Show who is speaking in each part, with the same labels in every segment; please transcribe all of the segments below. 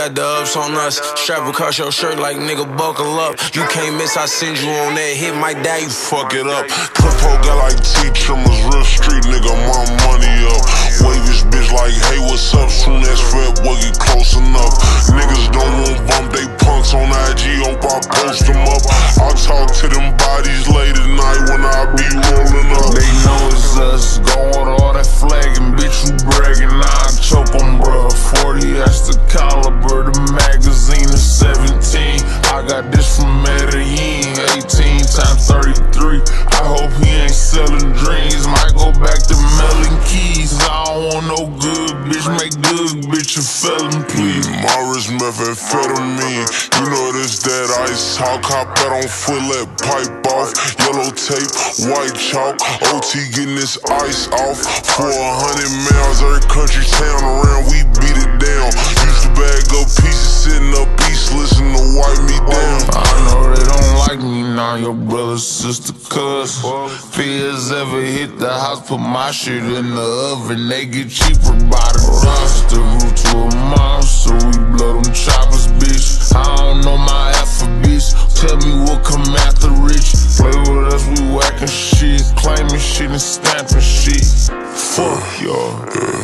Speaker 1: got the ups on us? Strap across your shirt like nigga buckle up. You can't miss, I send you on that hit, might die, you fuck it up.
Speaker 2: Clipo got like T-trimmers, real street nigga, my money up. Wave this bitch like, hey, what's up? Soon as Fat Boy get close enough. Niggas don't want bump, they punks on IG, hope I post them up. I talk to them bodies late at night when I be rolling up.
Speaker 3: They know it's us, going all that flagging, bitch, you bragging, I choke 'em, bruh. 40, that's the caliber, the magazine is 17. I got this from Medellin, 18 times 33. I hope he ain't selling dreams, might go back to melon keys. I don't want no good bitch, make good bitch a felon, please.
Speaker 2: Morris methamphetamine, you know this that ice. How cop that on foot, let pipe off. Yellow tape, white chalk, OT getting this ice off. For 100 miles, every country town around, we beat it down. Used to bag up pieces, sitting up east, listen to wipe me down.
Speaker 3: I know they don't like me now, your brother, sister, cuz. Peers ever hit the house, put my shit in the oven, they get cheaper by the dust. The root to a monster, we blow them choppers, bitch. I don't know my alphabets, tell me what come after rich. Play with us, we whacking shit, claiming shit and stamping shit. Fuck y'all.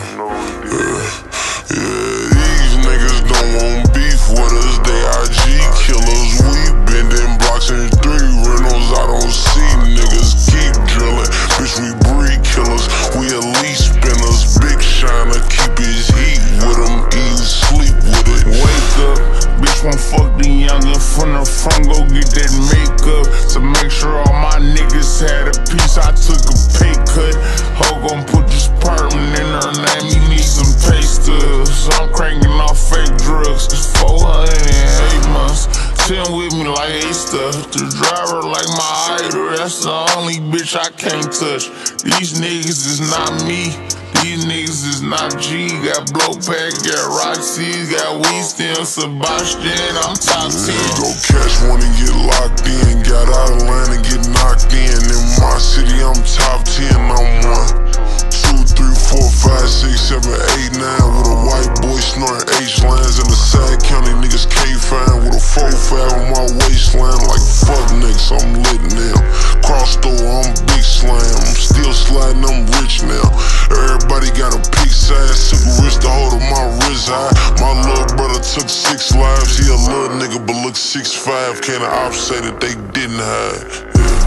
Speaker 2: These niggas don't want beef with us, they IG killers. We bending blocks in 3 rentals, I don't see niggas keep drilling. Bitch, we breed killers, we elite spinners. Big Shiner, keep his heat with him, eat, sleep with it.
Speaker 3: Wake up, bitch won't fuck the youngin' from the front, go get that makeup. To make sure all my niggas had a piece, I took a pay cut. Ho gon' put this permanent in her name, you need some pay stubs. I'm cranking off fake drugs, it's 408 months. 10 with me like Easter, the driver like my idol, that's the only bitch I can't touch. These niggas is not me, these niggas is not G. Got Blowpack, got Roxy, got Winston, Sebastian, I'm top 10.
Speaker 2: Go catch one and get locked in, got out of line and get knocked in. In my city, I'm top 10, I'm 1, 2, 3, 4, 5, 6, 7, 8, 9. With a white boy snorting H-lines in the side county, niggas can't find. With a 4-5 on my waistline, like fuck niggas, I'm lit now. Cross store, I'm big slam, I'm still sliding, I'm rich now. Everybody got a peak size, took a risk to hold on my wrist high. My little brother took 6 lives, he a little nigga but look 6'5". Can't the ops say that they didn't hide?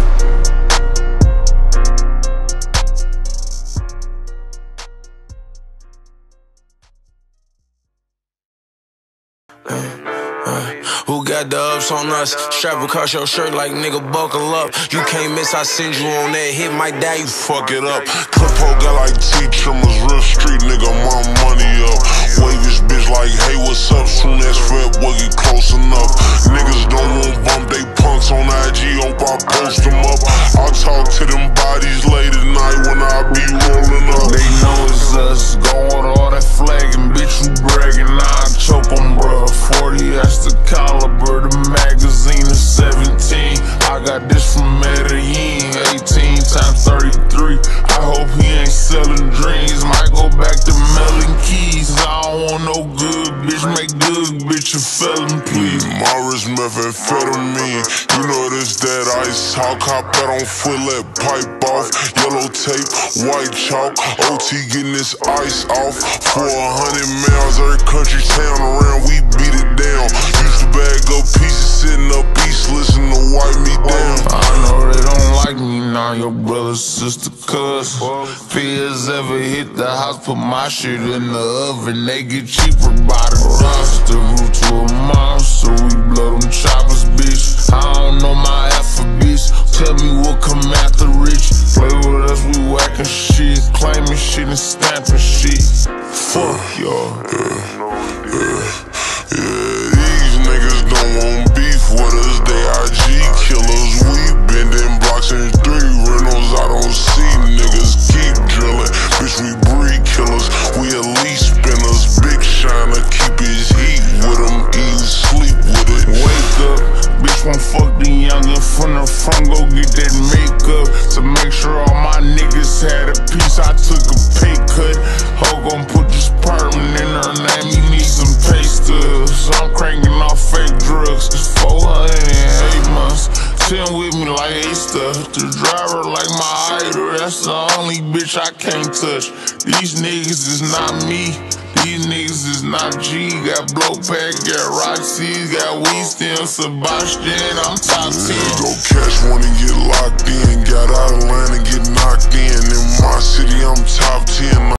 Speaker 1: Who got the ups on us? Strap across your shirt like nigga buckle up. You can't miss, I send you on that hit, might die, you fuck it up.
Speaker 2: Clipo got like T-trimmers, real street nigga, my money up. Wave this bitch like, hey, what's up? Soon as Fat Boy get close enough. Niggas don't want bump, they punks on IG, hope I post them up. I talk to them bodies late at night when I be rolling up.
Speaker 3: They know it's us, going all that flagging, bitch, you bragging, I choke 'em, bruh. 40, that's the caliber, the magazine is 17. I got this from Medellin, 18 times 33. I hope he ain't selling dreams, might go back to melon keys. I don't want no good bitch, make good bitch a felon, please.
Speaker 2: Morris methamphetamine, you know this that ice. How cop that on foot, let pipe off. Yellow tape, white chalk, OT getting this ice off. For 100 miles, every country town around, we beat it down. Used to bag up pieces, sitting up east, listen to wipe me down.
Speaker 3: I know they don't like me now, your brother, sister, cuz. Peers ever hit the house, put my shit in the oven, they get cheaper by the dust. The root to a monster, we blow them choppers, bitch. I don't know my alphabets, tell me what come after rich. Play with us, we whacking shit, claiming shit and stamping shit. Fuck y'all.
Speaker 2: These niggas don't want beef with us, they IG killers. We bending blocks in 3 rentals, I don't see niggas keep drilling. Bitch, we breed killers, we elite spinners. Big Shiner, keep his heat with him, eat, sleep with it.
Speaker 3: Wake up, bitch won't fuck the youngin' from the front, go get that makeup. To make sure all my niggas had a piece, I took a pay cut. Ho gon' put this permanent in her name, you need some pay stubs. 10 with me like Easter. The driver like my idol, that's the only bitch I can't touch. These niggas is not me, these niggas is not G. Got Blowpack, got Roxy, got Winston, Sebastian, I'm top 10.
Speaker 2: Go catch one and get locked in. Got out of line and get knocked in. In my city, I'm top 10.